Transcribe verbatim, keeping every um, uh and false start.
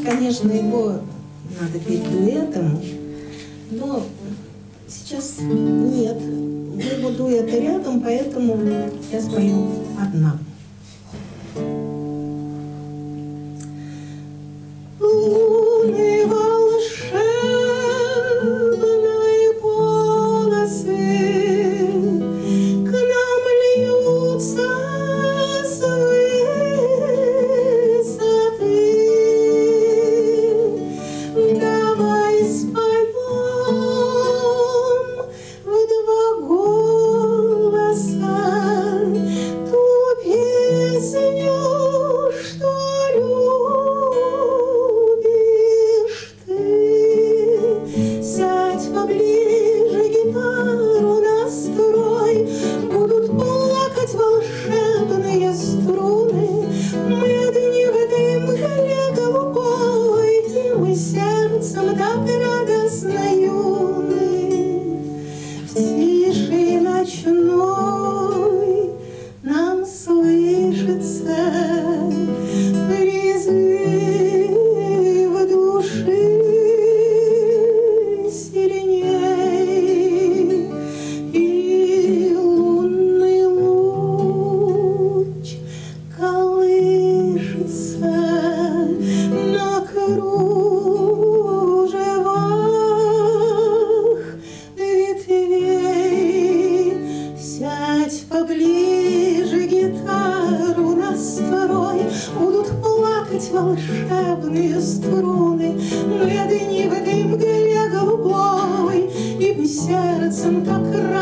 конечно, его надо петь дуэтом, но сейчас нет. Моего дуэта рядом, поэтому я спою одна. Луны волшебной полосы к нам льются с высоты. Давай споем в два голоса ту песню, что любишь ты. Сядь поближе, гитару настрой, будут плакать волшебные струны. Мы одни в этой мгле голубой, и мы сердцем так радостно юны. В тиши ночной нам слышится призыв души сильней, и лунный луч колышется на кружевах ветвей. Сядь поближе, гитару настрой, будут плакать волшебные струны. Мы одни в этой мгле голубой, и мы сердцем так